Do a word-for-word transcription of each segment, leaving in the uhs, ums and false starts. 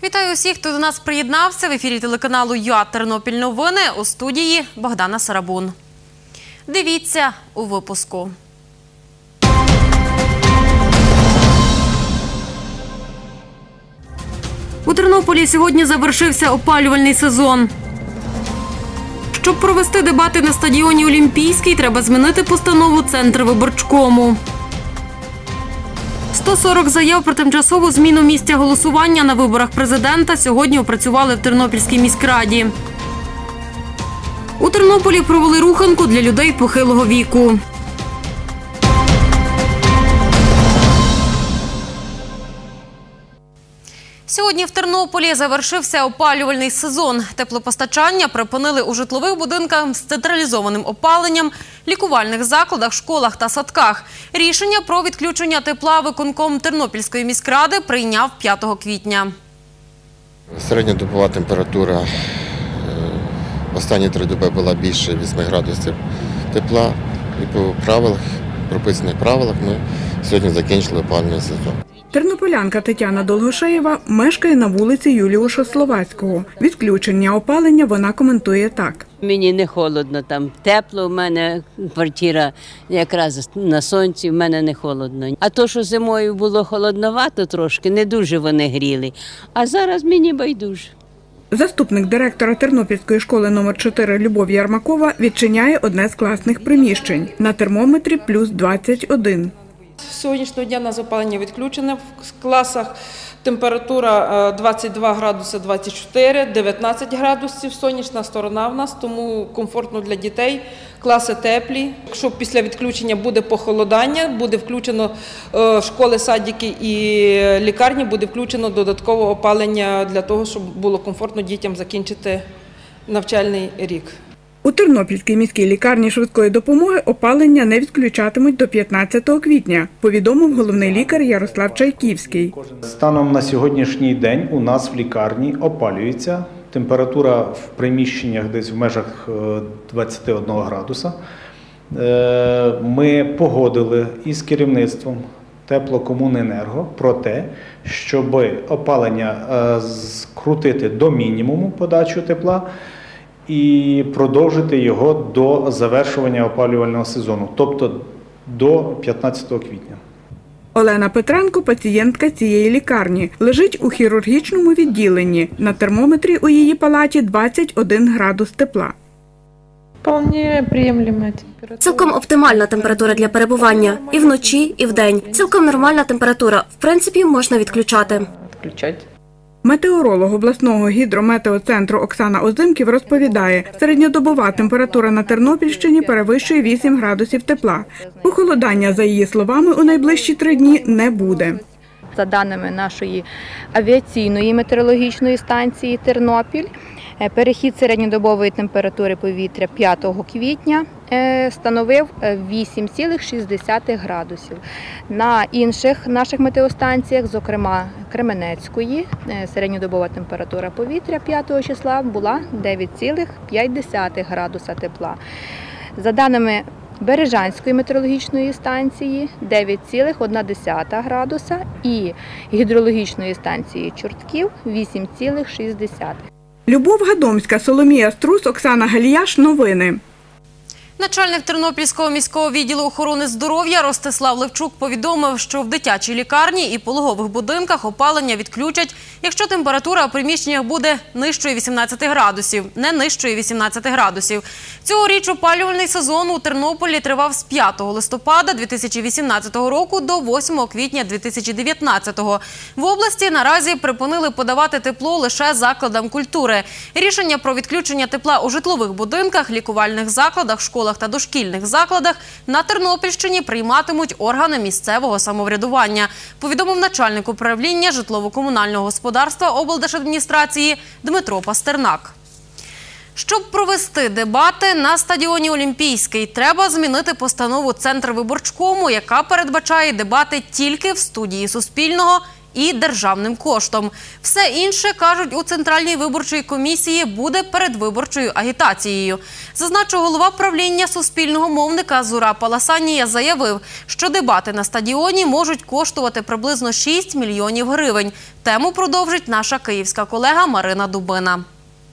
Вітаю усіх, хто до нас приєднався. В ефірі телеканалу ЮА Тернопіль новини, у студії Богдана Сарабун. Дивіться у випуску. У Тернополі сьогодні завершився опалювальний сезон. Щоб провести дебати на стадіоні Олімпійський, треба змінити постанову Центрвиборчкому. сто сорок заяв про тимчасову зміну місця голосування на виборах президента сьогодні опрацювали в Тернопільській міськраді. У Тернополі провели руханку для людей похилого віку. Сьогодні в Тернополі завершився опалювальний сезон. Теплопостачання припинили у житлових будинках з централізованим опаленням, лікувальних закладах, школах та садках. Рішення про відключення тепла виконком Тернопільської міськради прийняв п'ятого квітня. Середньодобова температура останні три доби була більше вісьми градусів тепла. І по правилах, прописаних правилах ми сьогодні закінчили опалювальний сезон. Тернополянка Тетяна Долгошеєва мешкає на вулиці Юліуша Словацького. Відключення опалення вона коментує так. Мені не холодно там, тепло, в мене квартира якраз на сонці, в мене не холодно. А то, що зимою було холодновато трошки, не дуже вони гріли, а зараз мені байдуже. Заступник директора Тернопільської школи номер чотири Любов Ярмакова відчиняє одне з класних приміщень. На термометрі плюс двадцять один. З сьогоднішнього дня на опалення відключене в класах. Температура двадцять два градуси двадцять чотири, дев'ятнадцять градусів, сонячна сторона в нас, тому комфортно для дітей, класи теплі. Якщо після відключення буде похолодання, буде включено школи, садики і лікарні, буде включено додаткове опалення для того, щоб було комфортно дітям закінчити навчальний рік. У Тернопільській міській лікарні швидкої допомоги опалення не відключатимуть до п'ятнадцятого квітня, повідомив головний лікар Ярослав Чайківський. Станом на сьогоднішній день у нас в лікарні опалюється. Температура в приміщеннях десь в межах двадцяти одного градуса. Ми погодили із керівництвом Теплокомуненерго про те, щоб опалення скрутити до мінімуму подачу тепла і продовжити його до завершування опалювального сезону, тобто до п'ятнадцятого квітня. Олена Петренко – пацієнтка цієї лікарні. Лежить у хірургічному відділенні. На термометрі у її палаті двадцять один градус тепла. Цілком оптимальна температура для перебування. І вночі, і вдень. Цілком нормальна температура. В принципі, можна відключати. Метеоролог обласного гідрометеоцентру Оксана Озимків розповідає, середньодобова температура на Тернопільщині перевищує вісім градусів тепла. Похолодання, за її словами, у найближчі три дні не буде. За даними нашої авіаційної метеорологічної станції Тернопіль, перехід середньодобової температури повітря п'ятого квітня становив вісім цілих шість десятих градусів. На інших наших метеостанціях, зокрема Кременецької, середньодобова температура повітря п'ятого числа була дев'ять цілих п'ять десятих градуса тепла. За даними Бережанської метеорологічної станції дев'ять цілих одна десята градуса і гідрологічної станції Чортків вісім цілих шість десятих. Любов Гадомська, Соломія Струс, Оксана Галіяш. Новини. Начальник Тернопільського міського відділу охорони здоров'я Ростислав Левчук повідомив, що в дитячій лікарні і пологових будинках опалення відключать, якщо температура у приміщеннях буде нижчою вісімнадцяти градусів, не нижчою вісімнадцяти градусів. Цьогоріч опалювальний сезон у Тернополі тривав з п'ятого листопада дві тисячі вісімнадцятого року до восьмого квітня дві тисячі дев'ятнадцятого. В області наразі припинили подавати тепло лише закладам культури. Рішення про відключення тепла у житлових будинках, лікувальних закладах, школах та дошкільних закладах на Тернопільщині прийматимуть органи місцевого самоврядування, повідомив начальник управління житлово-комунального господарства облдержадміністрації Дмитро Пастернак. Щоб провести дебати на стадіоні «Олімпійський», треба змінити постанову Центрвиборчкому, яка передбачає дебати тільки в студії Суспільного і державним коштом. Все інше, кажуть у Центральній виборчій комісії, буде передвиборчою агітацією. Зазначу, голова правління Суспільного мовника Зураб Аласанія заявив, що дебати на стадіоні можуть коштувати приблизно шість мільйонів гривень. Тему продовжить наша київська колега Марина Дубина.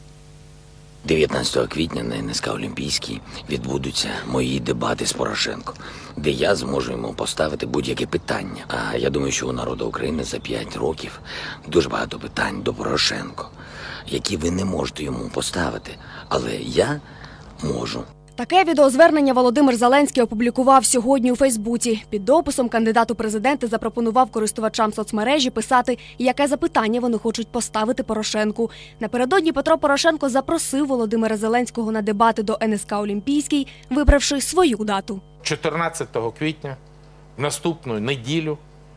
дев'ятнадцятого квітня на ен ес ка «Олімпійський» відбудуться мої дебати з Порошенко, де я зможу йому поставити будь-яке питання. А я думаю, що у народу України за п'ять років дуже багато питань до Порошенко, які ви не можете йому поставити, але я можу. Таке відеозвернення Володимир Зеленський опублікував сьогодні у Фейсбуці. Під дописом кандидат у президенти запропонував користувачам соцмережі писати, яке запитання вони хочуть поставити Порошенку. Напередодні Петро Порошенко запросив Володимира Зеленського на дебати до ен ес ка «Олімпійський», вибравши свою дату. чотирнадцятого квітня, в наступну неділю,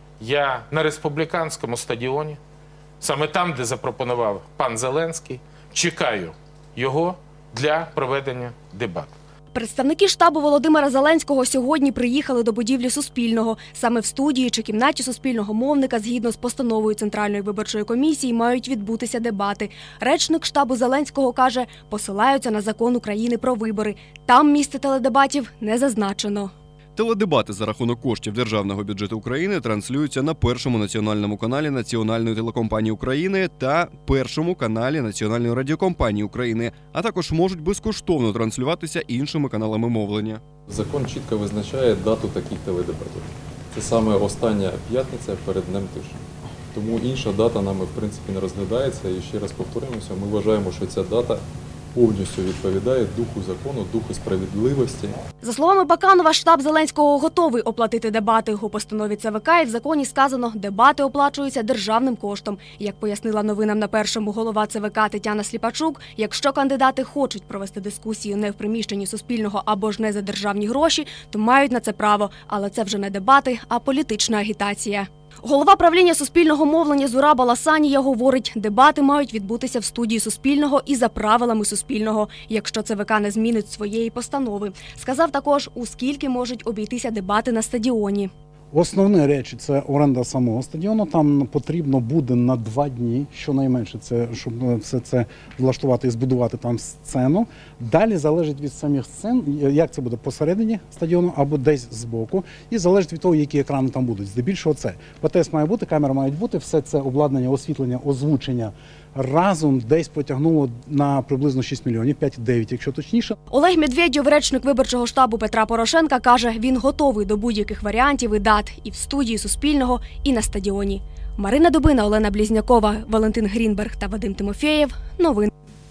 я на республіканському стадіоні, саме там, де запропонував пан Зеленський, чекаю його для проведення дебатів. Представники штабу Володимира Зеленського сьогодні приїхали до будівлі Суспільного. Саме в студії чи кімнаті Суспільного мовника, згідно з постановою Центральної виборчої комісії, мають відбутися дебати. Речник штабу Зеленського каже, посилаються на закон України про вибори. Там місце теледебатів не зазначено. Теледебати за рахунок коштів Державного бюджету України транслюються на Першому національному каналі Національної телекомпанії України та Першому каналі Національної радіокомпанії України, а також можуть безкоштовно транслюватися іншими каналами мовлення. Закон чітко визначає дату таких теледебатів. Це саме остання п'ятниця перед Днем тиші. Тому інша дата нами, в принципі, не розглядається. І ще раз повторюємося, ми вважаємо, що ця дата повністю відповідає духу закону, духу справедливості. За словами Баканова, штаб Зеленського готовий оплатити дебати. У постанові це ве ка і в законі сказано, дебати оплачуються державним коштом. Як пояснила новинам на Першому голова це ве ка Тетяна Сліпачук, якщо кандидати хочуть провести дискусію не в приміщенні Суспільного або ж не за державні гроші, то мають на це право. Але це вже не дебати, а політична агітація. Голова правління Суспільного мовлення Зураб Аласанія говорить, дебати мають відбутися в студії Суспільного і за правилами Суспільного, якщо це ве ка не змінить своєї постанови. Сказав також, у скільки можуть обійтися дебати на стадіоні. Основні речі – це оренда самого стадіону. Там потрібно буде на два дні, щонайменше, це, щоб все це влаштувати і збудувати там сцену. Далі залежить від самих сцен, як це буде посередині стадіону або десь збоку. І залежить від того, які екрани там будуть. Здебільшого це. ПТС має бути, камера мають бути, все це обладнання, освітлення, озвучення разом десь потягнуло на приблизно шість мільйонів, п'ять-дев'ять, якщо точніше. Олег Медведєв, речник виборчого штабу Петра Порошенка, каже, він готовий до будь-яких варіантів і дат і в студії Суспільного, і на стадіоні. Марина Дубина, Олена Близнякова, Валентин Грінберг та Вадим Тимофєєв. Новини.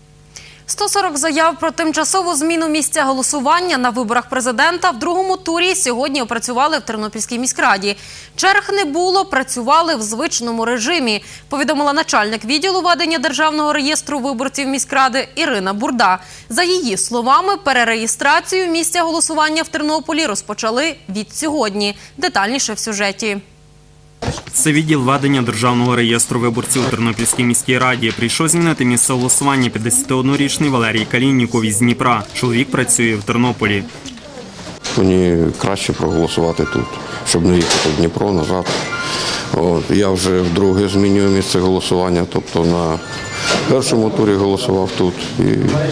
сто сорок заяв про тимчасову зміну місця голосування на виборах президента в другому турі сьогодні опрацювали в Тернопільській міськраді. Черг не було, працювали в звичному режимі, повідомила начальник відділу ведення Державного реєстру виборців міськради Ірина Бурда. За її словами, перереєстрацію місця голосування в Тернополі розпочали від сьогодні. Детальніше в сюжеті. Це відділ ведення Державного реєстру виборців у Тернопільській міській раді. Прийшов змінити місце голосування п'ятдесятиоднорічний Валерій Калінніков із Дніпра. Чоловік працює в Тернополі. Мені краще проголосувати тут, щоб не їхати в Дніпро назад. От, я вже вдруге змінюю місце голосування, тобто на першому турі голосував тут і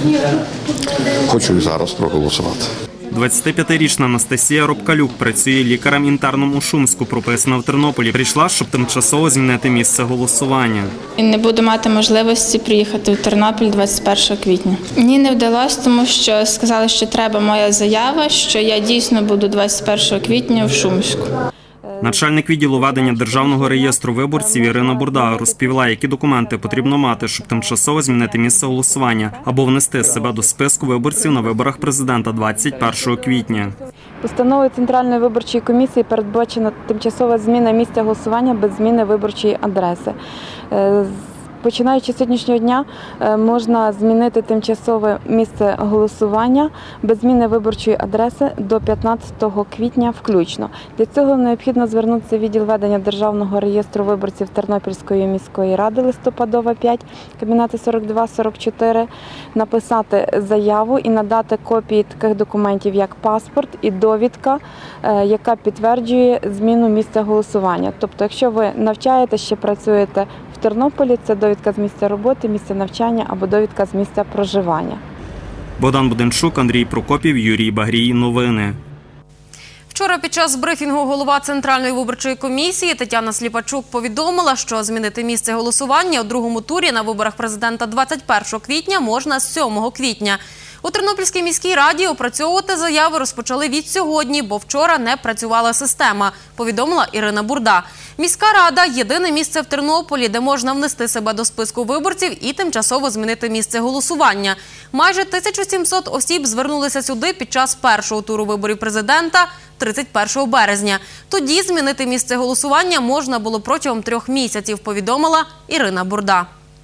хочу і зараз проголосувати. двадцятип'ятирічна Анастасія Робкалюк працює лікарем-інтерном у Шумську, прописана в Тернополі. Прийшла, щоб тимчасово змінити місце голосування. Не буду мати можливості приїхати в Тернопіль двадцять першого квітня. Ні, не вдалося, тому що сказали, що треба моя заява, що я дійсно буду двадцять першого квітня в Шумську. Начальник відділу ведення Державного реєстру виборців Ірина Бурда розповіла, які документи потрібно мати, щоб тимчасово змінити місце голосування або внести себе до списку виборців на виборах президента двадцять першого квітня. Постановою Центральної виборчої комісії передбачена тимчасова зміна місця голосування без зміни виборчої адреси. Починаючи з сьогоднішнього дня, можна змінити тимчасове місце голосування без зміни виборчої адреси до п'ятнадцятого квітня включно. Для цього необхідно звернутися в відділ ведення Державного реєстру виборців Тернопільської міської ради, Листопадова п'ять, кабінети сорок два сорок чотири, написати заяву і надати копії таких документів, як паспорт і довідка, яка підтверджує зміну місця голосування. Тобто, якщо ви навчаєтесь чи працюєте в Тернополі, це довідка з місця роботи, місця навчання або довідка з місця проживання. Богдан Буденчук, Андрій Прокопів, Юрій Багрій. Новини. Вчора під час брифінгу голова Центральної виборчої комісії Тетяна Сліпачук повідомила, що змінити місце голосування у другому турі на виборах президента двадцять першого квітня можна з сьомого квітня. У Тернопільській міській раді опрацьовувати заяви розпочали від сьогодні, бо вчора не працювала система, повідомила Ірина Бурда. Міська рада – єдине місце в Тернополі, де можна внести себе до списку виборців і тимчасово змінити місце голосування. Майже тисяча сімсот осіб звернулися сюди під час першого туру виборів президента тридцять першого березня. Тоді змінити місце голосування можна було протягом трьох місяців, повідомила Ірина Бурда.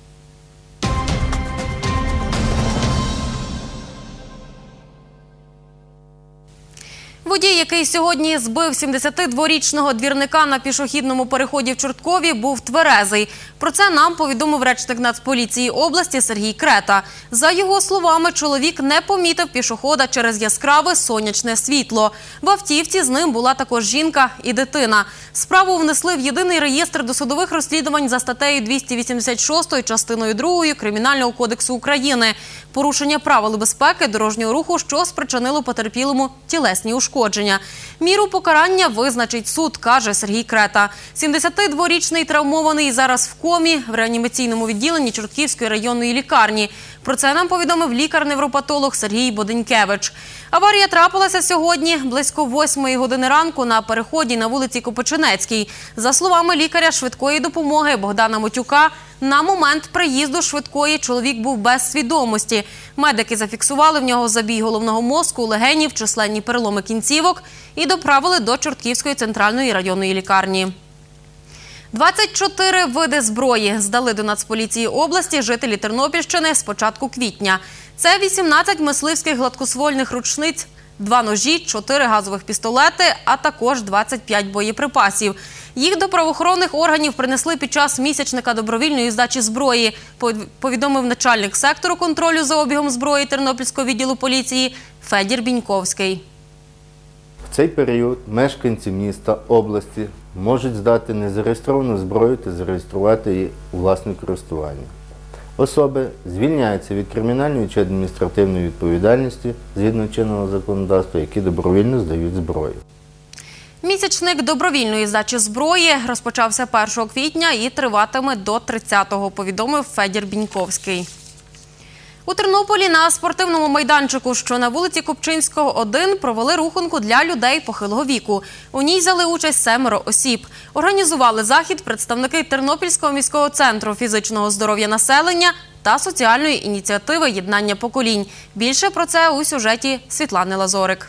Водій, який сьогодні збив сімдесятидворічного двірника на пішохідному переході в Чорткові, був тверезий. Про це нам повідомив речник Нацполіції області Сергій Крета. За його словами, чоловік не помітив пішохода через яскраве сонячне світло. В автівці з ним була також жінка і дитина. Справу внесли в єдиний реєстр досудових розслідувань за статтею двісті вісімдесят шість частиною другою Кримінального кодексу України. Порушення правил безпеки дорожнього руху, що спричинило потерпілому тілесні ушкодження. Міру покарання визначить суд, каже Сергій Крета. сімдесятидворічний травмований зараз в комі в реанімаційному відділенні Чортківської районної лікарні. Про це нам повідомив лікар-невропатолог Сергій Боденькевич. Аварія трапилася сьогодні близько восьмої години ранку на переході на вулиці Копичинецькій. За словами лікаря швидкої допомоги Богдана Мотюка, на момент приїзду швидкої чоловік був без свідомості. Медики зафіксували в нього забій головного мозку, легенів, численні переломи кінцівок і доправили до Чортківської центральної районної лікарні. двадцять чотири види зброї здали до Нацполіції області жителі Тернопільщини з початку квітня. Це вісімнадцять мисливських гладкоствольних рушниць, два ножі, чотири газових пістолети, а також двадцять п'ять боєприпасів. Їх до правоохоронних органів принесли під час місячника добровільної здачі зброї, повідомив начальник сектору контролю за обігом зброї Тернопільського відділу поліції Федір Біньковський. В цей період мешканці міста, області можуть здати незареєстровану зброю та зареєструвати її у власне користування. Особи звільняються від кримінальної чи адміністративної відповідальності згідно чинного законодавства, які добровільно здають зброю. Місячник добровільної здачі зброї розпочався першого квітня і триватиме до тридцятого, повідомив Федір Біньковський. У Тернополі на спортивному майданчику, що на вулиці Купчинського, один, провели рухунку для людей похилого віку. У ній взяли участь семеро осіб. Організували захід представники Тернопільського міського центру фізичного здоров'я населення та соціальної ініціативи «Єднання поколінь». Більше про це у сюжеті Світлани Лазорик.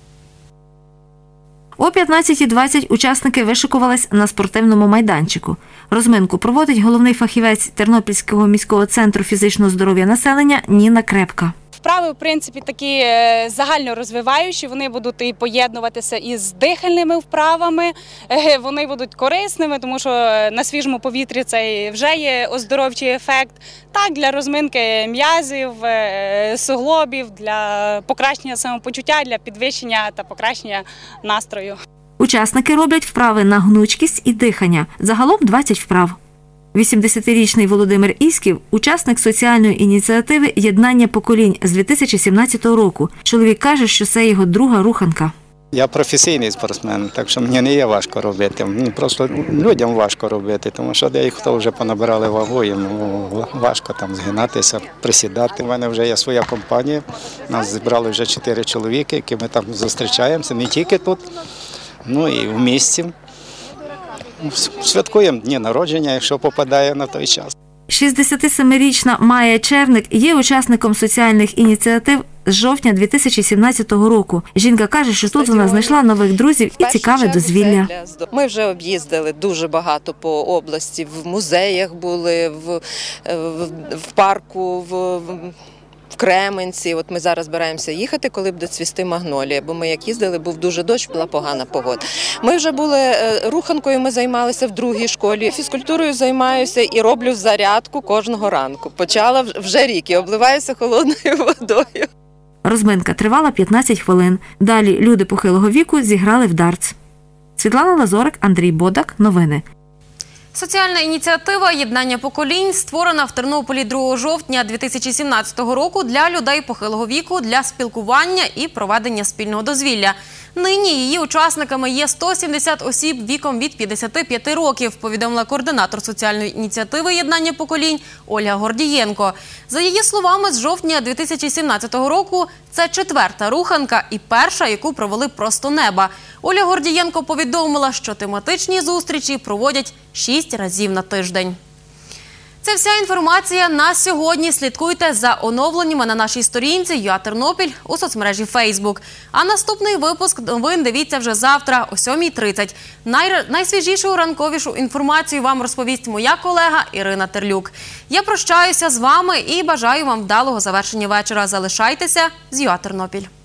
О п'ятнадцятій двадцять учасники вишикувались на спортивному майданчику. Розминку проводить головний фахівець Тернопільського міського центру фізичного здоров'я населення Ніна Крепка. Вправи, в принципі, такі загально розвиваючі, вони будуть і поєднуватися із дихальними вправами, вони будуть корисними, тому що на свіжому повітрі це вже є оздоровчий ефект. Так, для розминки м'язів, суглобів, для покращення самопочуття, для підвищення та покращення настрою. Учасники роблять вправи на гнучкість і дихання, загалом двадцять вправ. вісімдесятирічний Володимир Ісків – учасник соціальної ініціативи «Єднання поколінь» з дві тисячі сімнадцятого року. Чоловік каже, що це його друга руханка. Я професійний спортсмен, так що мені не є важко робити. Мені просто людям важко робити, тому що деякі вже понабирали вагу, їм важко там згинатися, присідати. У мене вже є своя компанія, нас зібрали вже чотири чоловіки, які ми там зустрічаємося, не тільки тут, ну і в місті. Святкуємо дні народження, якщо попадає на той час. шістдесятисемирічна Майя Черник є учасником соціальних ініціатив з жовтня дві тисячі сімнадцятого року. Жінка каже, що тут вона знайшла нових друзів і цікаве дозвілля. Ми вже об'їздили дуже багато по області, в музеях були, в, в, в парку, в, в Кременці. От ми зараз збираємося їхати, коли буде цвісти магнолія, бо ми як їздили, був дуже дощ, була погана погода. Ми вже були руханкою, ми займалися в другій школі, фізкультурою займаюся і роблю зарядку кожного ранку. Почала вже рік і обливаюся холодною водою. Розминка тривала п'ятнадцять хвилин. Далі люди похилого віку зіграли в дартс. Світлана Лазорик, Андрій Бодак. Новини. Соціальна ініціатива «Єднання поколінь» створена в Тернополі другого жовтня дві тисячі сімнадцятого року для людей похилого віку, для спілкування і проведення спільного дозвілля. Нині її учасниками є сто сімдесят осіб віком від п'ятдесяти п'яти років, повідомила координатор соціальної ініціативи «Єднання поколінь» Ольга Гордієнко. За її словами, з жовтня дві тисячі сімнадцятого року це четверта руханка і перша, яку провели просто неба. Оля Гордієнко повідомила, що тематичні зустрічі проводять шість разів на тиждень. Це вся інформація на сьогодні. Слідкуйте за оновленнями на нашій сторінці ЮА Тернопіль у соцмережі Фейсбук. А наступний випуск новин дивіться вже завтра о сьомій тридцять. Най... Найсвіжішу ранковішу інформацію вам розповість моя колега Ірина Терлюк. Я прощаюся з вами і бажаю вам вдалого завершення вечора. Залишайтеся з ЮА Тернопіль.